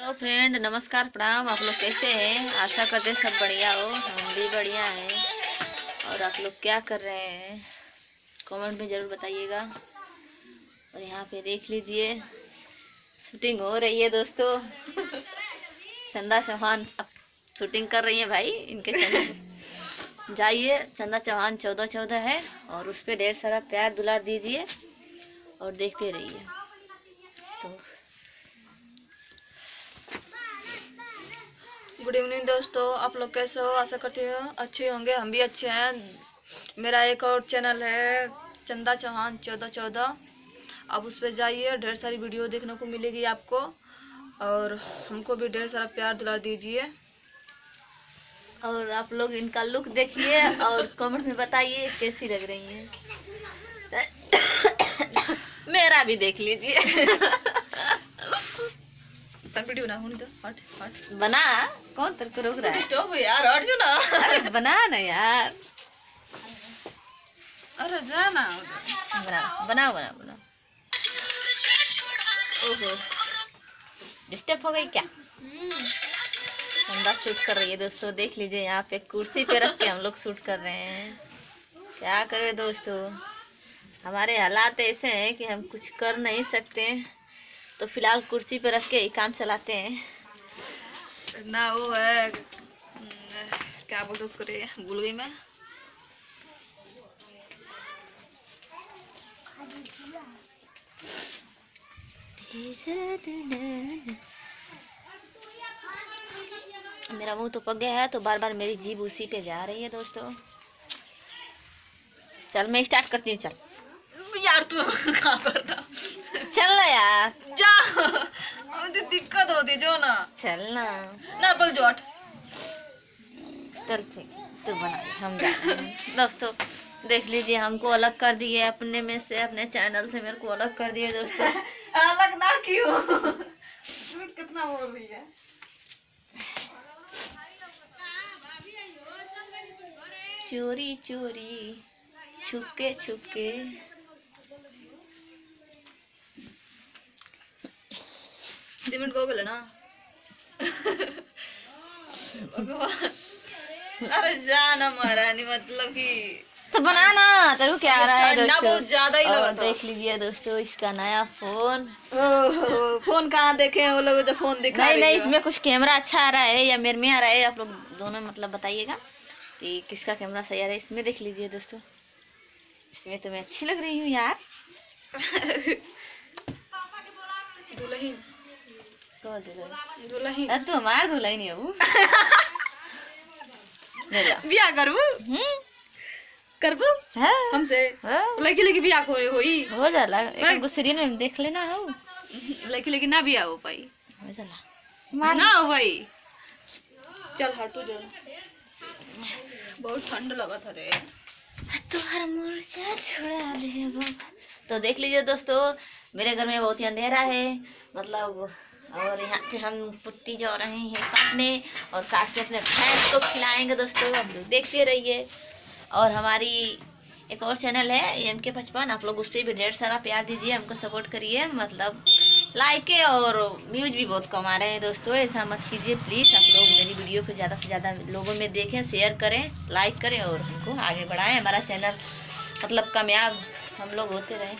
तो फ्रेंड नमस्कार प्रणाम। आप लोग कैसे हैं? आशा करते हैं सब बढ़िया हो। हम भी बढ़िया हैं। और आप लोग क्या कर रहे हैं कमेंट में ज़रूर बताइएगा। और यहाँ पे देख लीजिए शूटिंग हो रही है दोस्तों। चंदा चौहान अब शूटिंग कर रही है भाई। इनके चैनल जाइए, चंदा चौहान 1414 है और उस पर ढेर सारा प्यार दुलार दीजिए और देखते रहिए। तो गुड इवनिंग दोस्तों, आप लोग कैसे हो? आशा करती हूँ अच्छे होंगे। हम भी अच्छे हैं। मेरा एक और चैनल है चंदा चौहान 1414। आप उस पर जाइए, ढेर सारी वीडियो देखने को मिलेगी आपको। और हमको भी ढेर सारा प्यार दुलार दीजिए। और आप लोग इनका लुक देखिए और कमेंट में बताइए कैसी लग रही हैं। मेरा भी देख लीजिए। तब वीडियो ना होनी तो हट हट बना, कौन तेरे को रोक रहा है? स्टॉप यार, हट जो ना। अरे बना ना यार, अरे जा ना। बना बना बना बना। ओहो, डिस्टर्ब हो गई क्या? चंदा शूट कर रही है दोस्तों, देख लीजिए। यहाँ पे कुर्सी पे रख के हम लोग शूट कर रहे हैं। क्या करें दोस्तों, हमारे हालात ऐसे हैं कि हम कुछ कर नहीं सकते, तो फिलहाल कुर्सी पे रख के ही काम चलाते हैं ना। वो है क्या बोलते उसको रे, भूल गई मैं। मेरा मुंह तो पक गया है, तो बार बार मेरी जीभ उसी पे जा रही है दोस्तों। चल मैं स्टार्ट करती हूँ। चल यार तू कहाँ कर रहा? चल ना यार, जा। मुझे दिक्कत होती जो ना। चल ना। ना बोल जोट। चल ठीक, तू बना ले, हम जा रहे हैं। दोस्तों देख लीजिए, हमको अलग कर दिए अपने में से, अपने चैनल से मेरे को अलग कर दिए दोस्तों। अलग ना क्यों? झूठ कितना बोल रही है। चोरी चोरी छुपके छुपके। मिनट को बोले ना। अरे जाना महारानी, मतलब कि तो बनाना, तेरे को क्या आ रहा है ठंडा दोस्तों? बहुत ज्यादा ही लगा था। देख लीजिए दोस्तों इसका नया फोन। फोन कहाँ देखे हैं वो लोग जो फोन दिखा नहीं रही नहीं, हो। इसमें कुछ कैमरा अच्छा आ रहा है या मेरे में आ रहा है? आप लोग दोनों मतलब बताइएगा कि किसका कैमरा सही आ रहा है। इसमें देख लीजिए दोस्तों, इसमें तो मैं अच्छी लग रही हूँ यार। दुल्हन कौन दुल्हन? दुल्हन अरे तू हमार दुल्हन ही हो। ले जा। बिया करबू करबू हाँ हमसे। हाँ, लड़की लड़की बिया को होई हो जाला। एक सीरियल में देख लेना हो। लड़की लड़की ना बिया हो पाई। हो जाला ना हो भाई। चल हटू जो, बहुत ठंड लगा था रे। तुहर मुर्चा छोड़ा दे बाबा। तो देख लीजिए दोस्तों, मेरे घर में बहुत ही अंधेरा है मतलब। और यहाँ पे हम पुट्टी जा रहे हैं काटने, और काट के अपने भैंस को खिलाएंगे दोस्तों। आप लोग देखते रहिए। और हमारी एक और चैनल है MK55, आप लोग उस पर भी ढेर सारा प्यार दीजिए, हमको सपोर्ट करिए। मतलब लाइक और व्यूज भी बहुत कम आ रहे हैं दोस्तों, ऐसा मत कीजिए प्लीज़। आप लोग मेरी वीडियो को ज़्यादा से ज़्यादा लोगों में देखें, शेयर करें, लाइक करें और हमको आगे बढ़ाएं। हमारा चैनल मतलब कामयाब हम लोग होते रहें।